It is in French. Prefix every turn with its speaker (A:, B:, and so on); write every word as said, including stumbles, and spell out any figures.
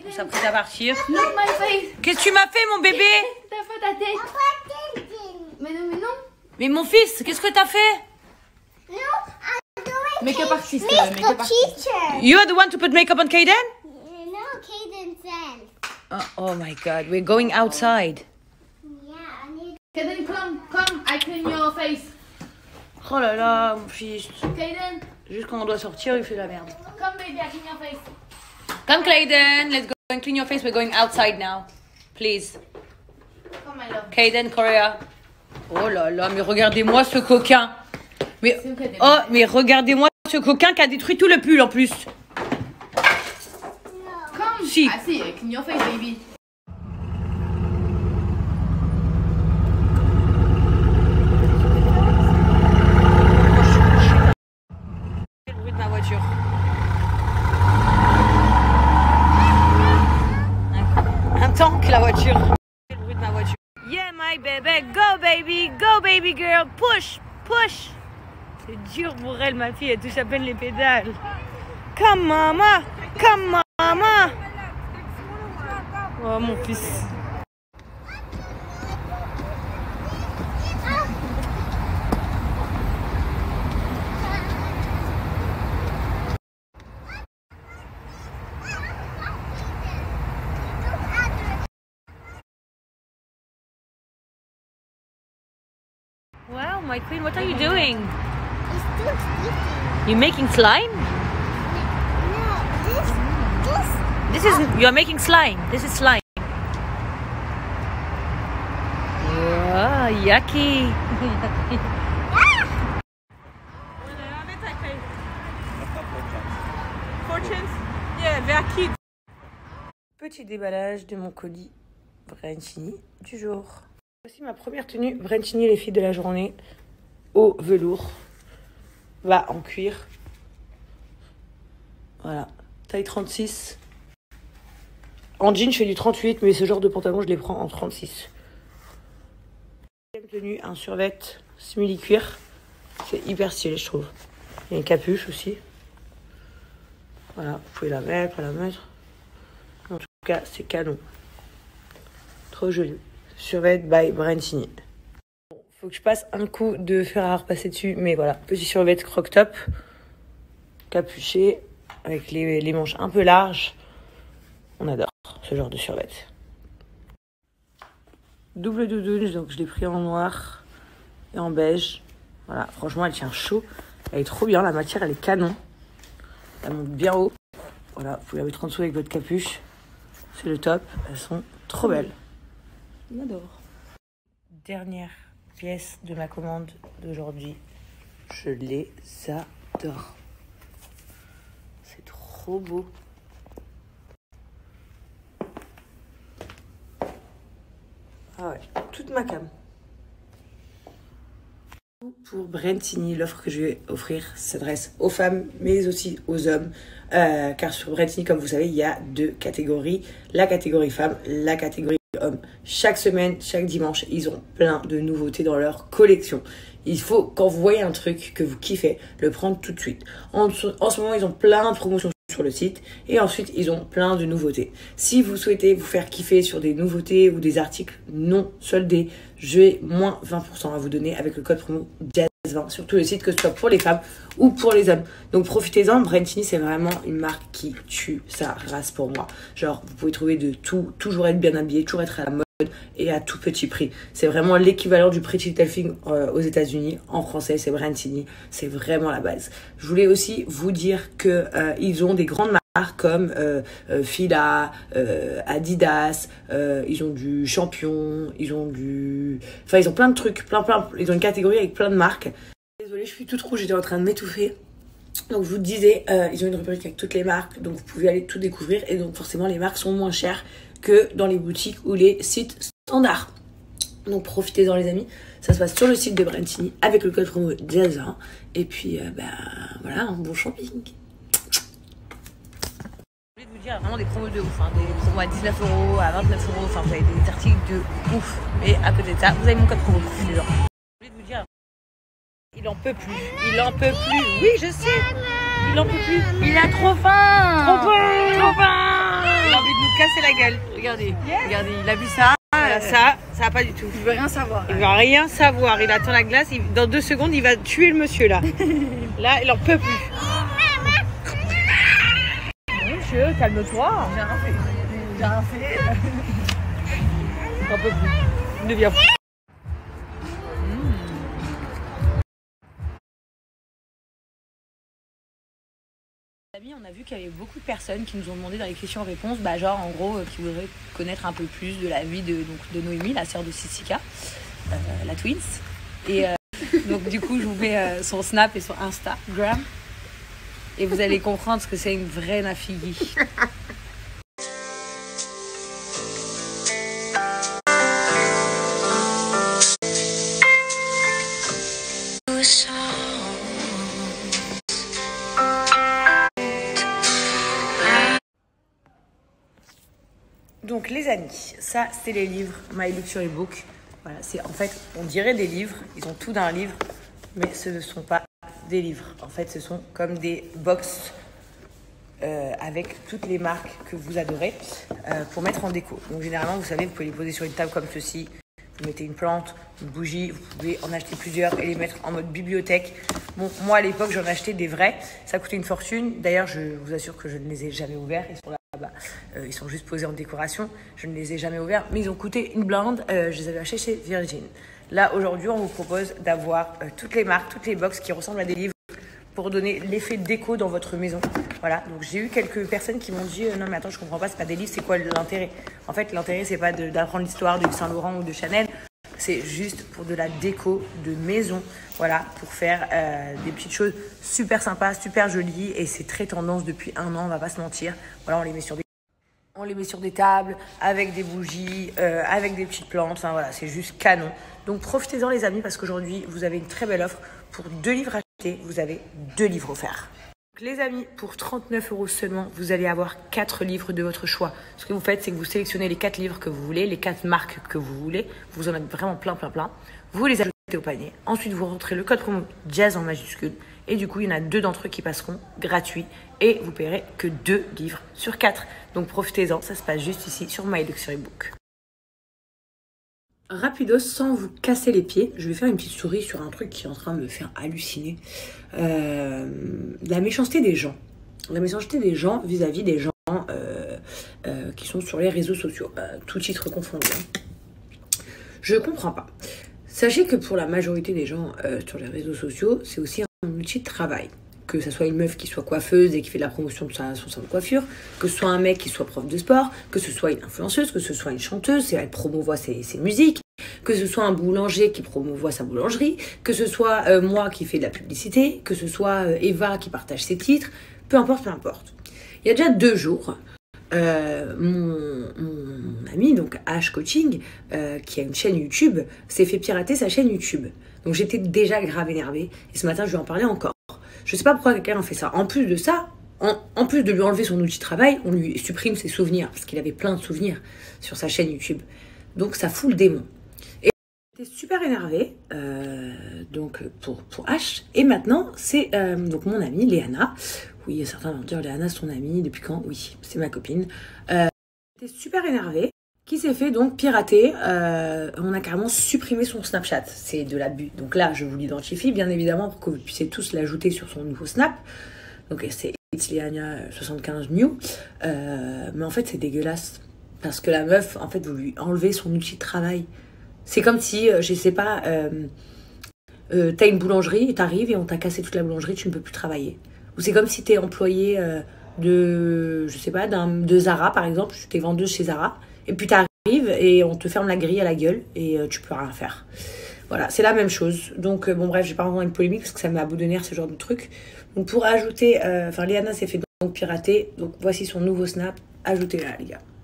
A: On s'apprête à partir.
B: Look my face.
A: Qu'est-ce que tu m'as fait, mon bébé?
B: T'as fait ta tête. Mais non, mais non.
A: Mais mon fils, qu'est-ce que t'as fait?
B: Make-up artist. euh, Make-up artist.
A: You are the one to put makeup on Kaden?
C: No, Caden said.
A: Oh, oh my God, we're going outside.
C: Yeah, I need.
B: Kaden, come, come. I clean your face.
A: Oh là là, mon fils.
B: Kaden,
A: Juste quand on doit sortir, il fait la merde.
B: come baby, I clean your face.
A: Come, Clayden, let's go and clean your face. We're going outside now. Please.
B: Come my love.
A: Kaden, Korea. Oh là là, mais regardez-moi ce coquin. Mais,
B: C'est où Kaden?
A: oh, mais regardez-moi ce coquin qui a détruit tout le pull en plus.
B: Come.
A: Si.
B: Ah si, clean your face baby.
A: Le bruit de ma voiture. Un, un tank, la voiture. Le bruit de ma voiture. Yeah, my baby, go baby, go baby girl, push, push. C'est dur pour elle, ma fille, elle touche à peine les pédales. Come mama, come mama. Oh mon fils. Wow, my queen, what are you doing?
C: It's too sticky.
A: You making slime?
C: No, this, this.
A: This is you are making slime. This is slime. Wow, yucky. Petit déballage de mon colis Brencini du jour. Voici ma première tenue Brencini les filles de la journée au velours. Va en cuir. Voilà, taille trente-six. En jean, je fais du trente-huit, mais ce genre de pantalon, je les prends en trente-six. Deuxième tenue, un survêt simili cuir. C'est hyper stylé, je trouve. Il y a une capuche aussi. Voilà, vous pouvez la mettre, pas la mettre. En tout cas, c'est canon. Trop joli. Survêt by Brencini. Bon, faut que je passe un coup de fer à repasser dessus, mais voilà. Petit survêt croc top, capuché, avec les, les manches un peu larges. On adore ce genre de survêt. Double doudoune, donc je l'ai pris en noir et en beige. Voilà, franchement, elle tient chaud. Elle est trop bien, la matière, elle est canon. Elle monte bien haut. Voilà, vous pouvez la mettre en dessous avec votre capuche. C'est le top. Elles sont trop belles.
B: On adore.
A: Dernière pièce de ma commande d'aujourd'hui. Je les adore. C'est trop beau. Ah ouais, toute ma cam. Pour Brencini, l'offre que je vais offrir s'adresse aux femmes, mais aussi aux hommes. Euh, car sur Brencini, comme vous savez, il y a deux catégories. La catégorie femme, la catégorie homme. Chaque semaine, chaque dimanche, ils ont plein de nouveautés dans leur collection. Il faut, quand vous voyez un truc que vous kiffez, le prendre tout de suite. En, en ce moment, ils ont plein de promotions sur le site et ensuite ils ont plein de nouveautés. Si vous souhaitez vous faire kiffer sur des nouveautés ou des articles non soldés, j'ai moins vingt pour cent à vous donner avec le code promo jazz vingt sur tout le site, que ce soit pour les femmes ou pour les hommes. Donc profitez-en. Brencini, c'est vraiment une marque qui tue sa race pour moi. Genre, vous pouvez trouver de tout, toujours être bien habillé, toujours être à la mode et à tout petit prix. C'est vraiment l'équivalent du Pretty Little Thing euh, aux États-Unis. En français, c'est Brencini. C'est vraiment la base. Je voulais aussi vous dire que euh, ils ont des grandes marques comme euh, euh, Fila, euh, Adidas. Euh, ils ont du Champion. Ils ont du, enfin, ils ont plein de trucs, plein, plein. Ils ont une catégorie avec plein de marques. Désolée, je suis toute rouge. J'étais en train de m'étouffer. Donc je vous disais, euh, ils ont une rubrique avec toutes les marques. Donc vous pouvez aller tout découvrir. Et donc forcément, les marques sont moins chères que dans les boutiques ou les sites standards. Donc profitez-en les amis, ça se passe sur le site de Brencini avec le code promo jazz vingt et puis euh, bah, voilà, un bon shopping. Je voulais vous dire vraiment des promos de ouf, hein, des promos à dix-neuf euros, à vingt-neuf euros, enfin vous avez des articles de ouf. Mais à côté de ça, vous avez mon code promo, profitez-en. Je voulais vous dire, il en peut plus, il en peut plus, oui je sais, il en peut plus, il a trop faim, trop faim, trop faim, il a envie de nous casser la gueule. Regardez,
D: Yes.
A: regardez, il a vu ça. Voilà, ça, ça va pas du tout.
D: Il veut rien savoir.
A: Il va rien savoir. Il attend la glace. Il- dans deux secondes, il va tuer le monsieur là. Là, il en peut plus.
D: Monsieur, calme-toi. J'ai rien fait. J'ai rien fait.
A: Il en peut plus. Il devient fou. On a vu qu'il y avait beaucoup de personnes qui nous ont demandé dans les questions-réponses, bah genre en gros, euh, qui voudraient connaître un peu plus de la vie de, donc, de Noémie, la sœur de Sissika, euh, la twins. Et euh, donc du coup, je vous mets euh, son Snap et son Instagram. Et vous allez comprendre ce que c'est une vraie Nafigi. Donc les amis, ça c'est les livres My Luxury Book. Voilà, c'est en fait, on dirait des livres, ils ont tout d'un livre, mais ce ne sont pas des livres. En fait, ce sont comme des box euh, avec toutes les marques que vous adorez euh, pour mettre en déco. Donc généralement, vous savez, vous pouvez les poser sur une table comme ceci. Vous mettez une plante, une bougie, vous pouvez en acheter plusieurs et les mettre en mode bibliothèque. Bon, moi à l'époque, j'en achetais des vrais. Ça coûtait une fortune. D'ailleurs, je vous assure que je ne les ai jamais ouverts. Ils sont là. Bah, euh, ils sont juste posés en décoration. Je ne les ai jamais ouverts, mais ils ont coûté une blinde. Euh, je les avais achetés chez Virgin. Là, aujourd'hui, on vous propose d'avoir euh, toutes les marques, toutes les box qui ressemblent à des livres pour donner l'effet déco dans votre maison. Voilà, donc j'ai eu quelques personnes qui m'ont dit euh, non mais attends, je comprends pas, c'est pas des livres, c'est quoi l'intérêt? En fait, l'intérêt, c'est pas de- d'apprendre l'histoire de Saint Laurent ou de Chanel. C'est juste pour de la déco de maison, voilà, pour faire euh, des petites choses super sympas, super jolies. Et c'est très tendance depuis un an, on va pas se mentir. Voilà, on les met sur des, on les met sur des tables, avec des bougies, euh, avec des petites plantes. Enfin voilà, c'est juste canon. Donc profitez-en les amis, parce qu'aujourd'hui, vous avez une très belle offre. Pour deux livres achetés, vous avez deux livres offerts. Donc, les amis, pour trente-neuf euros seulement, vous allez avoir quatre livres de votre choix. Ce que vous faites, c'est que vous sélectionnez les quatre livres que vous voulez, les quatre marques que vous voulez. Vous en avez vraiment plein, plein, plein. Vous les ajoutez au panier. Ensuite, vous rentrez le code promo Jazz en majuscule. Et du coup, il y en a deux d'entre eux qui passeront gratuits. Et vous paierez que deux livres sur quatre. Donc profitez-en, ça se passe juste ici sur My Luxury Book. Rapidos, sans vous casser les pieds, je vais faire une petite souris sur un truc qui est en train de me faire halluciner. Euh, la méchanceté des gens. La méchanceté des gens vis-à-vis des gens euh, euh, qui sont sur les réseaux sociaux. Euh, tout titre confondu. Hein. Je comprends pas. Sachez que pour la majorité des gens euh, sur les réseaux sociaux, c'est aussi un outil de travail. Que ce soit une meuf qui soit coiffeuse et qui fait de la promotion de sa, son salon de coiffure, que ce soit un mec qui soit prof de sport, que ce soit une influenceuse, que ce soit une chanteuse, elle promouvoit ses, ses musiques, que ce soit un boulanger qui promouvoit sa boulangerie, que ce soit euh, moi qui fais de la publicité, que ce soit euh, Eva qui partage ses titres, peu importe, peu importe. Il y a déjà deux jours, euh, mon, mon ami, donc H Coaching, euh, qui a une chaîne YouTube, s'est fait pirater sa chaîne YouTube. Donc j'étais déjà grave énervée, et ce matin je lui en parlais encore. Je sais pas pourquoi quelqu'un a fait ça. En plus de ça, en, en plus de lui enlever son outil de travail, on lui supprime ses souvenirs, parce qu'il avait plein de souvenirs sur sa chaîne YouTube. Donc ça fout le démon. Et j'étais super énervée euh, donc pour, pour H. Et maintenant, c'est euh, donc mon amie Léana. Oui, certains vont dire Léana, c'est ton amie. Depuis quand? Oui, c'est ma copine. Euh, j'étais super énervée. Qui s'est fait donc pirater. Euh, on a carrément supprimé son Snapchat. C'est de l'abus. Donc là, je vous l'identifie, bien évidemment, pour que vous puissiez tous l'ajouter sur son nouveau Snap. Donc c'est It's Léana soixante-quinze New. Euh, mais en fait, c'est dégueulasse. Parce que la meuf, en fait, vous lui enlevez son outil de travail. C'est comme si, euh, je sais pas, euh, euh, t'as une boulangerie, t'arrives et on t'a cassé toute la boulangerie, tu ne peux plus travailler. Ou c'est comme si t'es employé euh, de, je sais pas, d'un, de Zara, par exemple. T'es vendeuse chez Zara. Et puis tu arrives et on te ferme la grille à la gueule et euh, tu peux rien faire. Voilà, c'est la même chose. Donc euh, bon bref, je vais pas rentrer dans une polémique parce que ça m'a bout de nerfs ce genre de truc. Donc pour ajouter, enfin euh, Léana s'est fait donc pirater. Donc voici son nouveau Snap. Ajoutez-la les gars.